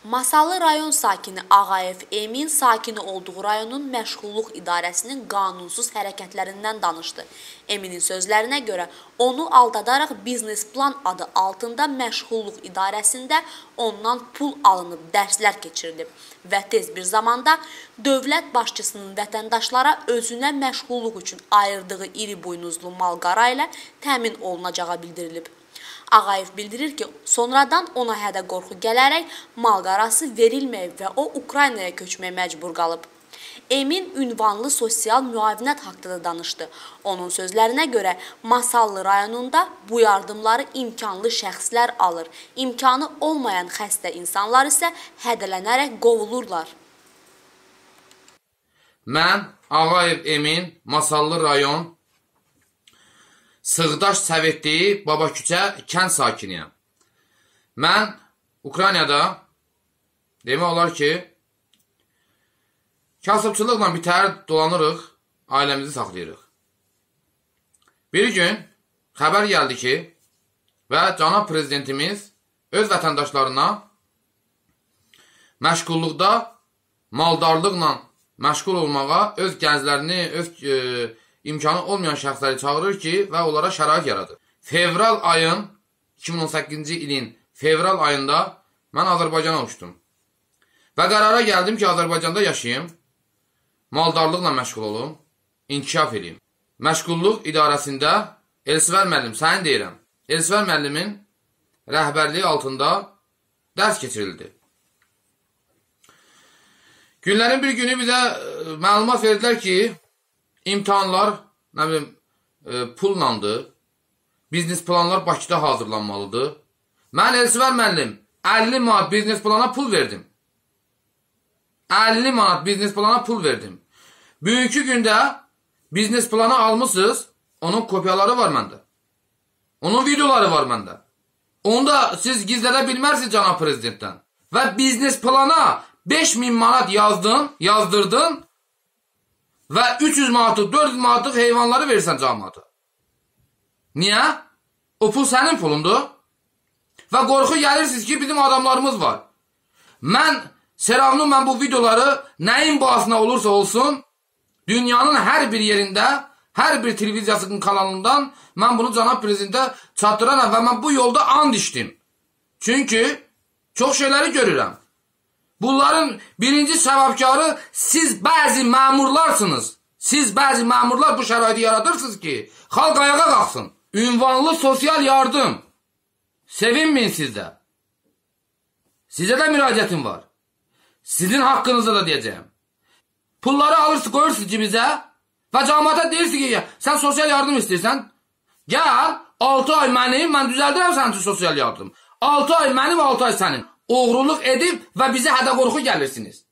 Masallı rayon sakini Ağayev Emin sakini olduğu rayonun məşğulluq idarəsinin qanunsuz hərəkətlərindən danışdı. Eminin sözlərinə görə onu aldadaraq biznes plan adı altında məşğulluq idarəsində ondan pul alınıb, dərslər keçirilib və tez bir zamanda dövlət başçısının vətəndaşlara özünə məşğulluq üçün ayırdığı iri buynuzlu mal-qara ilə təmin olunacağı bildirilib. Ağayev bildirir ki, sonradan ona hədə-qorxu gələrək mal-qarası verilməyib və o Ukraynaya köçməyə məcbur qalıb. Emin ünvanlı sosial müavinət haqqında danışdı. Onun sözlərinə görə Masallı rayonunda bu yardımları imkanlı şəxslər alır. İmkanı olmayan xəstə insanlar isə hədələnərək qovulurlar. Mən Ağayev Emin, Masallı rayon Sığdaş Sovetliyi Babaküçə kənd sakiniyəm. Mən Ukraynada demək olar ki, kasıbçılıqla bitər dolanırıq, ailəmizi saxlayırıq. Bir gün xəbər gəldi ki, və cənab prezidentimiz öz vətəndaşlarına məşğulluqda maldarlıqla məşğul olmağa öz gənclərini, öz imkanı olmayan şəxsləri çağırır ki, və onlara şərait yaradır. Fevral ayın, 2018-ci ilin fevral ayında mən Azərbaycana uçdum. Və qərara gəldim ki, Azərbaycanda yaşayayım, maldarlıqla məşğul olum, inkişaf edeyim. Məşğulluq idarəsində Elsivər müəllim, səni deyirəm, Elsivər müəllimin rəhbərliyi altında dərs keçirildi. Günlərin bir günü bizə məlumat verdilər ki, İmtahanlar, nə bilim, pullandır, biznes planlar Bakıda hazırlanmalıdır. Mən Elsivər müəllim 50 manat biznes plana pul verdim. 50 manat biznes plana pul verdim. Bugünkü gündə biznes planı almışsınız, onun kopyaları var məndə. Onun videoları var məndə. Onu da siz gizlədə bilmərsiniz cənab prezidentdən. Və biznes plana 5000 manat yazdırdın, və 300 manatlıq, 400 manatlıq heyvanları verirsən cəmaata. Niyə? O pul sənin pulundur. Və qorxu gəlirsiniz ki, bizim adamlarımız var. Mən bu videoları nəyin bahasına olursa olsun, dünyanın hər bir yerində, hər bir televiziyasının kanalından mən bunu cənab prezidentə çatdıraram və mən bu yolda and içdim. Çünki çox şeyləri görürəm. Bunların birinci səbəbkarı siz bəzi məmurlarsınız. Siz bəzi məmurlar bu şəraiti yaradırsınız ki, xalq ayağa qalxsın. Ünvanlı sosial yardım. Sevinməyin sizdə. Sizə də müraciətim var. Sizin haqqınızı da deyəcəyim. Pulları alırsınız, qoyursunuz cibizə və cəmaata deyirsiniz ki, sən sosial yardım istəyirsən, gəl, 6 ay mənim, mən düzəldirəm sənin üçün sosial yardım. 6 ay mənim, 6 ay sənin. Oğruluq edib və bizə hədə-qorxu gəlirsiniz.